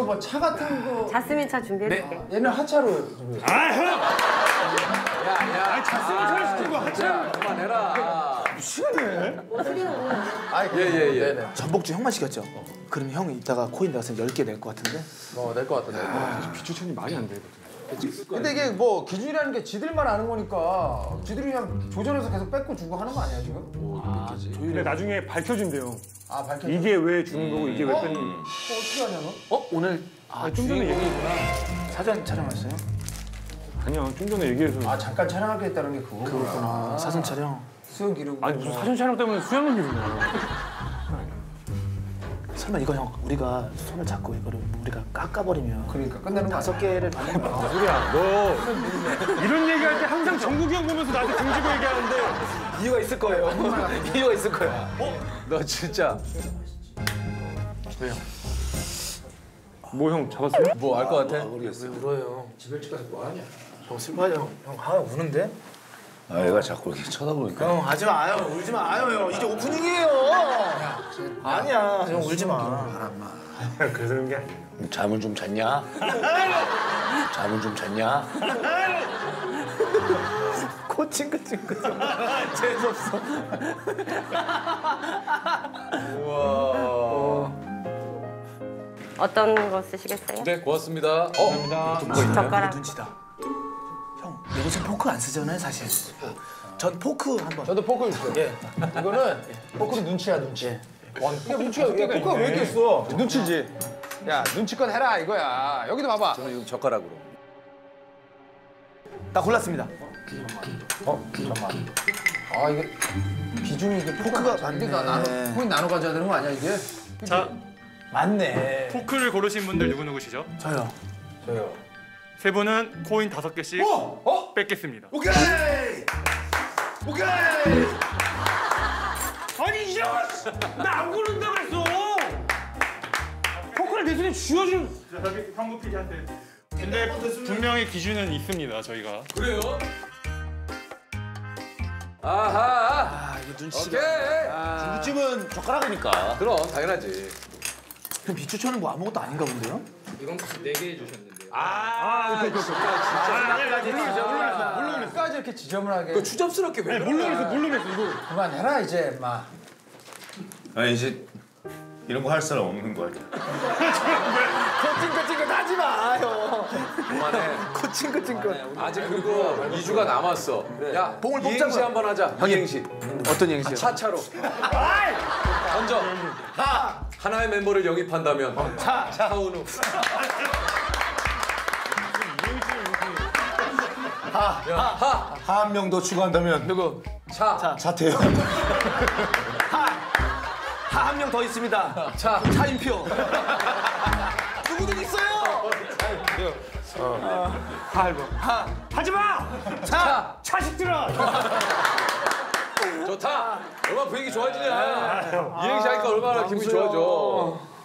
뭐 차 같은 거. 자스민 차 준비해줄게. 네. 얘는 하차로 준비해. 아 형! 야, 자스민 차를 시키고 하차. 그만해라. 미치겠네. 예. 전복주 형만 시켰죠? 그럼 형이 이따가 코인 나가서 10개 낼 것 같은데? 낼 것 같은데. 비추천이 말이 안 돼. 근데 이게 뭐 기준이라는 게 지들만 아는 거니까 지들이 그냥 조절해서 계속 뺏고 주고 하는 거 아니야 지금? 근데 나중에 밝혀진대요. 아 밝혀. 이게 왜 주는 거고 이게 왜 뺏는 거. 어떻게 하냐 너? 오늘 좀 전에 얘기했구나. 사전 촬영했어요? 아니야 좀 전에 얘기해서. 아 잠깐 촬영하게 했다는 게 그거구나. 사전 촬영. 수영 기록. 아니 무슨 사진 촬영 때문에 수영을 기르냐. 설마 이거 형 우리가 손을 잡고 이거를 우리가 깎아버리면 그러니까 끝내는 거 아니야? 5개를 받는 거. 무슨 소리야. 너 이런 얘기할 때 항상 정국이 형 보면서 나한테 등지고 얘기하는데 이유가 있을 거예요. 이유가 있을 거야. 너 진짜 왜요? 뭐 형 잡았어요? 뭐 알 것 같아? 모르겠어요. 왜 울어요? 집에 일찍 가서 뭐 하냐? 형 슬퍼요. 형 우는데? 아, 얘가 자꾸 이렇게 쳐다보니까. 형 하지 마요. 울지 마요 형. 이제 오프닝이에요. 아니야. 형 울지 마. 그래서 그런 게 아니에요. 잠은 좀 잤냐? 잠은 좀 잤냐? 코 찡긋찡긋. 재수없어. 우와. 어떤 거 쓰시겠어요? 네, 고맙습니다. 감사합니다. 젓가락. 눈치다. 형 요새 포크 안 쓰잖아요 사실. 전 포크 한번. 저도 포크 있어요. 예. 이거는 포크는 눈치야 눈치. 예. 이게 눈치야. 포크가 왜 이렇게 있어? 눈치지. 야 눈치껏 해라 이거야. 여기도 봐봐. 저는 이거 젓가락으로. 나 골랐습니다. 잠깐만. 아 이게 비중이 이게 포크가 이게 맞네. 나눠 코인 나눠 가져야 되는 거 아니야 이게? 자, 맞네. 포크를 고르신 분들 누구누구시죠? 저요. 저요. 세 분은 코인 5개씩 뺏겠습니다. 오케이! 오케이! 아니 이제 나안 고른다 그랬어. 포크를 내 손에 쥐어준. 저기 황구 PD한테. 근데 분명히 기준은 있습니다, 저희가. 그래요? 아하. 아 이게 눈치가. 오케이. 중국집은 젓가락이니까. 그럼 당연하지. 그럼 비추천은 뭐 아무것도 아닌가 본데요? 물론 끝까지 이렇게 지저분하게. 그 추잡스럽게 왜? 물론했어 이거. 그만해라 이제 마. 아니, 이제 이런 거 할 사람 없는 거 아니야? 찡긋찡긋 하지 마 형. 그만해. 코 찡긋찡긋. 아직 그리고 2주가 남았어. 야, 봉을 이행시 뽑자고요. 한번 하자. 이행시. 어떤 행시요? 차차로. 던져. 하나의 멤버를 영입한다면. 차은우. 하 한 명 더 추가한다면 누구? 차태현. 하 한 명 더 있습니다. 차인표. 누구든 있어요. 하지 마. 차식들아. 좋다. 얼마나 분위기 좋아지냐. 이행시 하니까 얼마나 기분이 좋아져.